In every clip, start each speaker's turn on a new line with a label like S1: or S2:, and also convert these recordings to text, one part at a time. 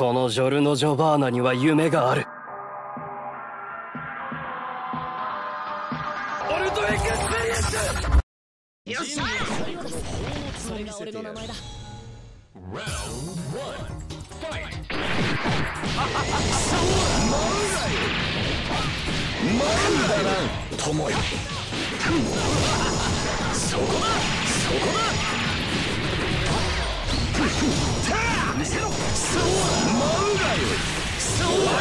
S1: このジョルノ・ジョバーナには夢がある。オルトエクスペリエンス。よっしゃ。それが俺の名前だ。友よ、そこだ、そこだ。見せろ。そうだ、マウガよ。そうだ。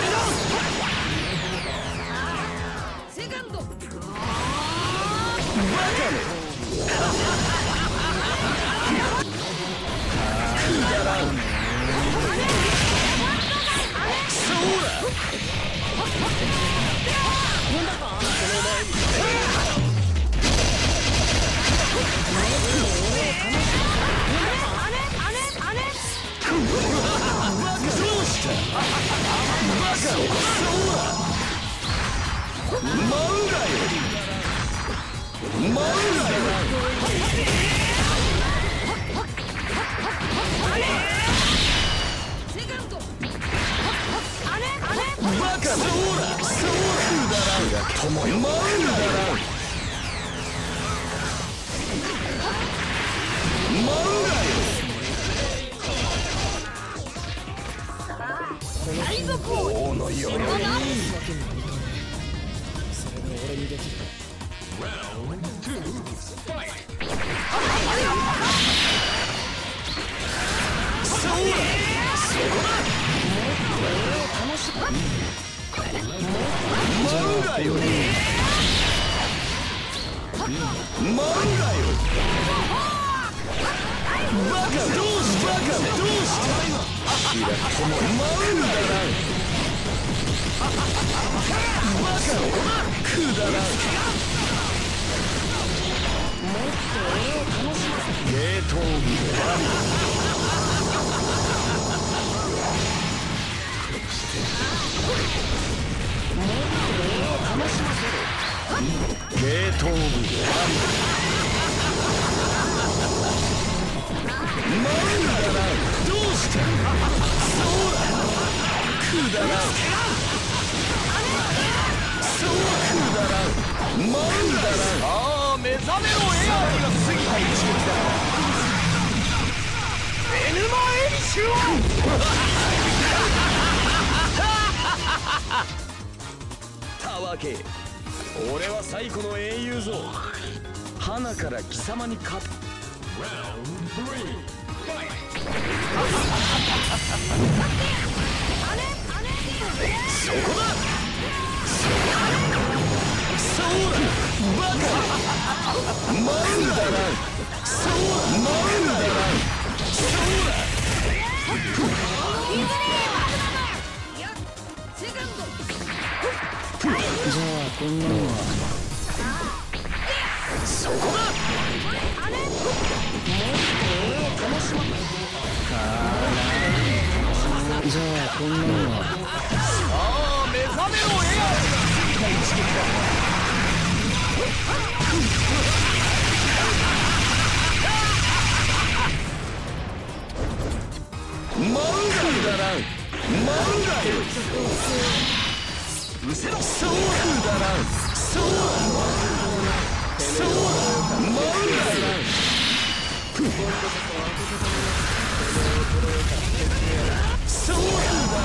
S1: セカンド。バカめ。くだらん。そうだ。俺は最古の英雄ぞ。花から貴様に勝つ。そこだ。そうだ。バカ。マウだな。そうだ。マウだな。そうだ。じゃあこんなのはそこだ。じゃあこんなのはさあ目覚めろエアー。世界一撃だ。マウガイだな。マウガイうせろ。そうだな。そうだ。そうだ。マウガイそうだな。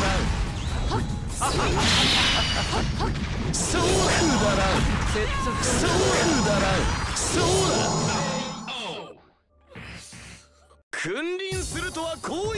S1: そうだな。そうだな。そうだ。君臨するとはこう